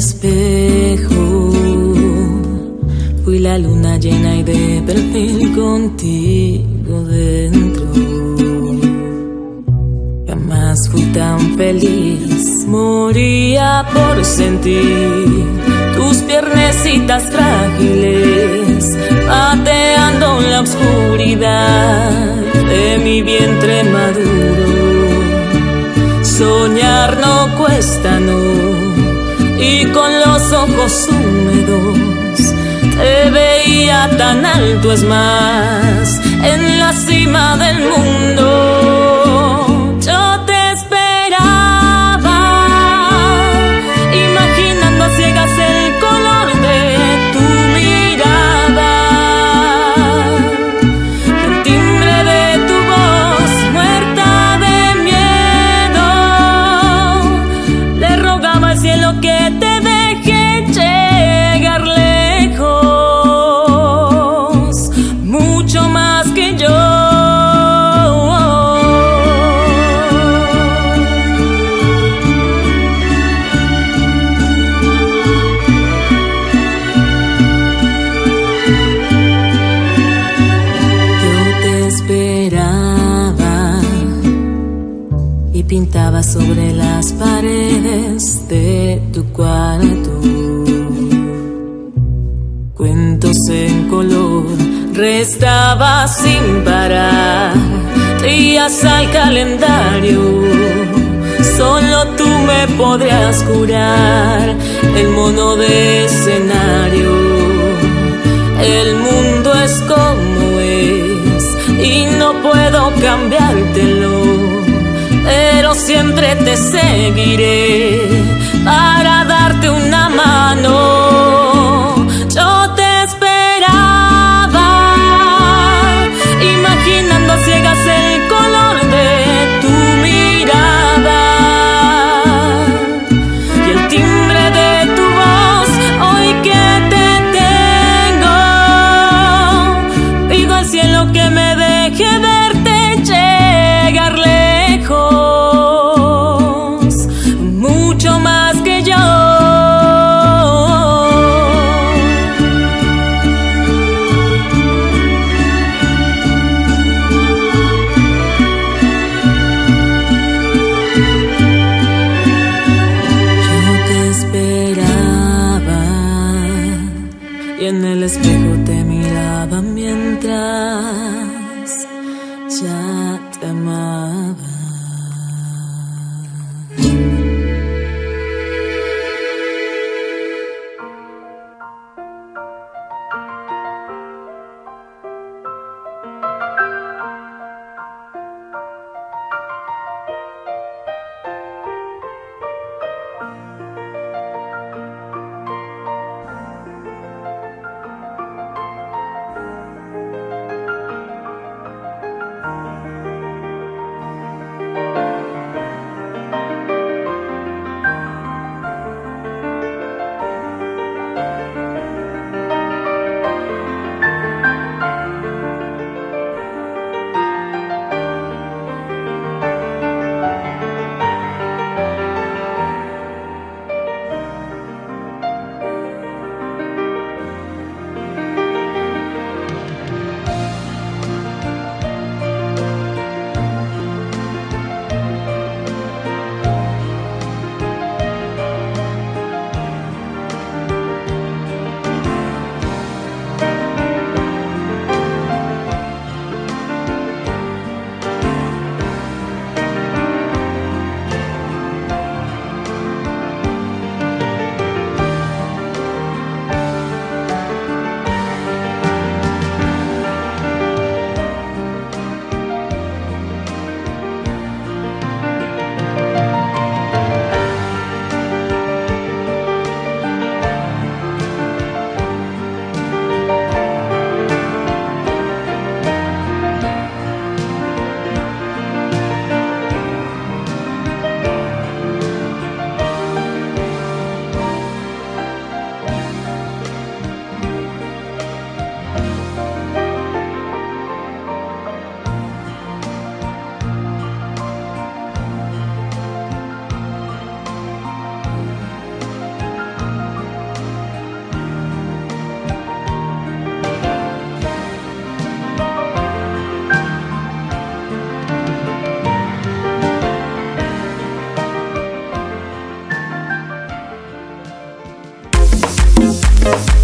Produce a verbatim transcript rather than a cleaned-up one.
espejo fui la luna llena y de perfil contigo dentro. Jamás fui tan feliz, moría por sentir tus piernecitas frágiles pateando la oscuridad de mi vientre maduro. Soñar no cuesta, no, y con los ojos húmedos te veía tan alto, es más, en la cima del mundo. Yo te esperaba, imaginando a ciegas el color de tu mirada, el timbre de tu voz muerta de miedo. Le rogaba al cielo que te deje llegar lejos, mucho más que yo. Pintaba sobre las paredes de tu cuarto cuentos en color, restaba sin parar días al calendario. Solo tú me podrías curar el mono de escenario. El mundo es como es y no puedo cambiártelo, pero siempre te seguiré para darte una mano. Yo te esperaba, imaginando a ciegas el color de tu mirada y el timbre de tu voz. Hoy que te tengo, pido al cielo que me deje verte llegar lejos, mucho más que yo. Yo te esperaba y en el espejo te miraba mientras ya te amaba. Thank